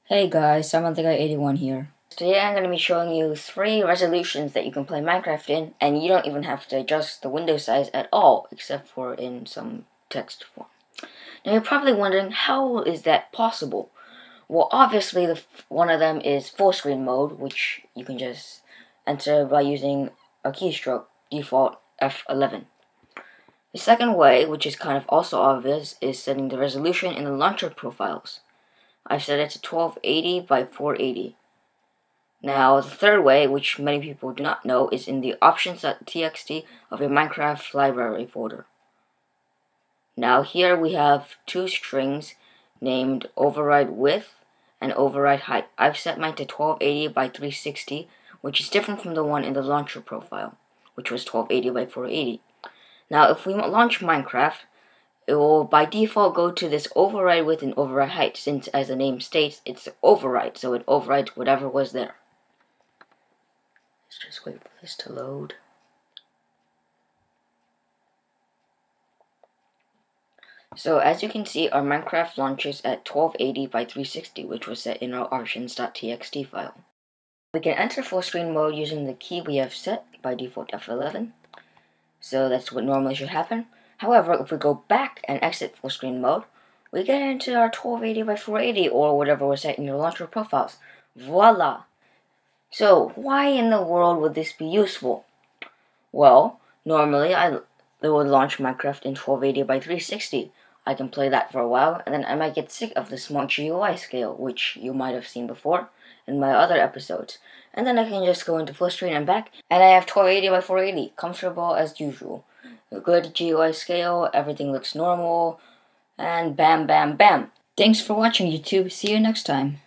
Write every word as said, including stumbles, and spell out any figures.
Hey guys, Samantha Guy eighty-one here. Today I'm going to be showing you three resolutions that you can play Minecraft in, and you don't even have to adjust the window size at all, except for in some text form. Now you're probably wondering, how is that possible? Well, obviously the one of them is full screen mode, which you can just enter by using a keystroke, default F eleven. The second way, which is kind of also obvious, is setting the resolution in the launcher profiles. I've set it to twelve eighty by four eighty. Now, the third way, which many people do not know, is in the options.txt of your Minecraft library folder. Now, here we have two strings named override width and override height. I've set mine to twelve eighty by three sixty, which is different from the one in the launcher profile, which was twelve eighty by four eighty. Now, if we launch Minecraft, it will by default go to this override width and override height, since as the name states, it's override, so it overrides whatever was there. Let's just wait for this to load. So as you can see, our Minecraft launches at twelve eighty by three sixty, which was set in our options.txt file. We can enter full screen mode using the key we have set, by default F eleven. So that's what normally should happen. However, if we go back and exit full screen mode, we get into our twelve eighty by four eighty or whatever was set in your launcher profiles. Voila! So, why in the world would this be useful? Well, normally I would launch Minecraft in twelve eighty by three sixty. I can play that for a while, and then I might get sick of the small G U I scale, which you might have seen before in my other episodes. And then I can just go into full screen and back, and I have twelve eighty by four eighty, comfortable as usual. A good G U I scale, everything looks normal, and bam bam bam. Thanks for watching YouTube, see you next time.